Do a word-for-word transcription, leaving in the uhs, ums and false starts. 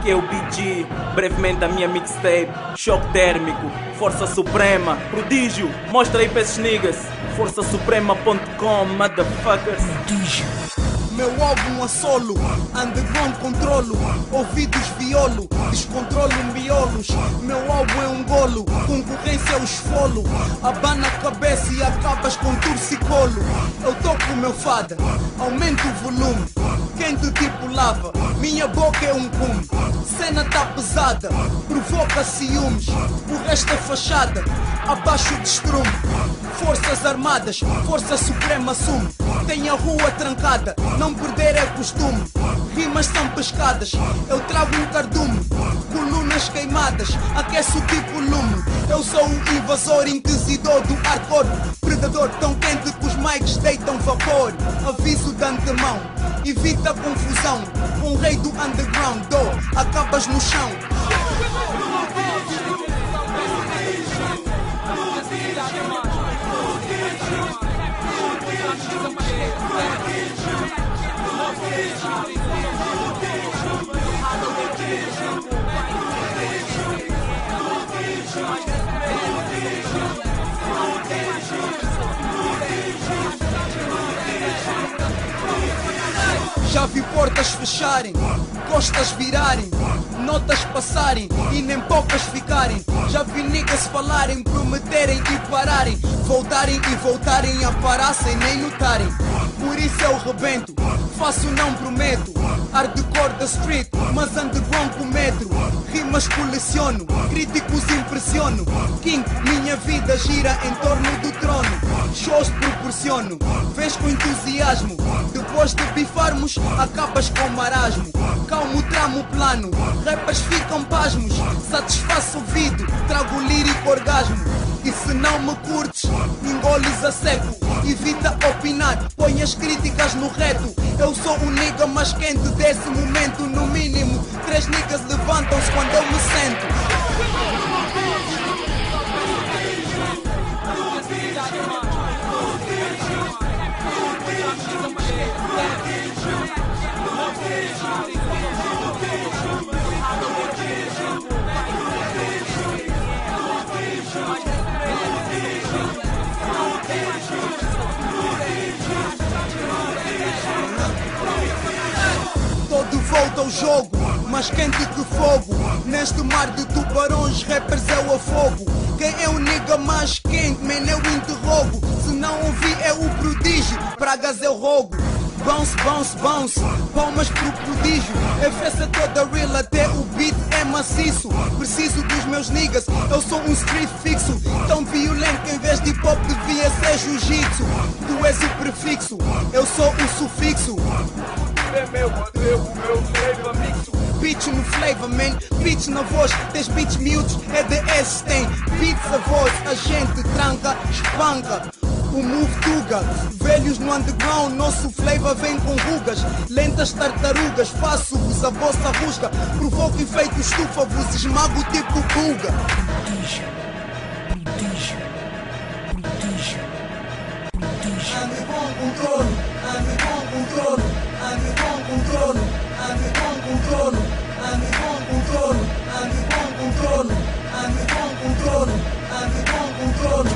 que é o B G. Brevemente a minha mixtape, choque térmico, força suprema, prodígio. Mostra aí pra esses niggas, força suprema ponto com, motherfuckers. Prodígio. Meu álbum a solo, underground controlo, ouvidos violo, descontrolo miolos. Meu álbum é um golo, concorrência é o esfolo. Abana a cabeça e acabas com torcicolo. Eu toco o meu fada, aumento o volume, quente tipo lava, minha boca é um cume. Cena tá pesada, provoca ciúmes, o resto é fachada, abaixo de estrume. Forças armadas, força suprema assume. Tem a rua trancada, não perder é costume. Rimas são pescadas, eu trago um cardume. Colunas queimadas, aqueço tipo lume. Eu sou o invasor, inquisidor do hardcore. Predador tão quente que os mics deitam vapor. Aviso de antemão, evita confusão. Com o rei do underground, do, acabas no chão. Já vi portas fecharem, costas virarem, notas passarem e nem poucas ficarem. Já vi niggas falarem, prometerem e pararem, voltarem e voltarem a parar sem nem notarem. Por isso eu rebento, faço não prometo. Hardcore da street, mas underground com metro. Rimas coleciono, críticos impressiono. King, minha vida gira em torno do trono. Shows proporciono, vês com entusiasmo. Depois de bifarmos, acabas com marasmo. Calmo tramo plano, rappers ficam pasmos. Satisfaço o ouvido, trago lírico orgasmo. E se não me curtes, engoles a seco. Evita opinar, põe as críticas no reto. Eu sou o nigga mais quente desse momento. No mínimo, três niggas levantam-se quando eu me sento. Todo volta ao jogo, mais quente que fogo. Neste mar de tubarões, rappers é o afogo. Quem é o nigga mais quente, man, eu interrogo. Se não ouvir é o prodígio, pragas eu rogo. Bounce, bounce, bounce, palmas pro prodígio. A festa toda real, até o beat é maciço. Preciso dos meus niggas, eu sou um street fixo. Tão violento que em vez de hip hop devia ser jiu-jitsu. Tu és o prefixo, eu sou o sufixo. É meu, eu, o meu flavor mixo. Beats no flavor, man, beats na voz. Tens beats miúdos, é D S tem. Beats a voz, a gente tranca, espanca. O move tuga, velhos no underground, nosso flavor vem com rugas. Lentas tartarugas, faço-vos a vossa rusga. Provoco efeito estufa, vos esmago tipo pulga. Prodígio, prodígio, prodígio, prodígio. Ande com controle, ande com controle, ande com controle, ande com controle, ande com controle, ande com controle, ande com controle, ande com controle.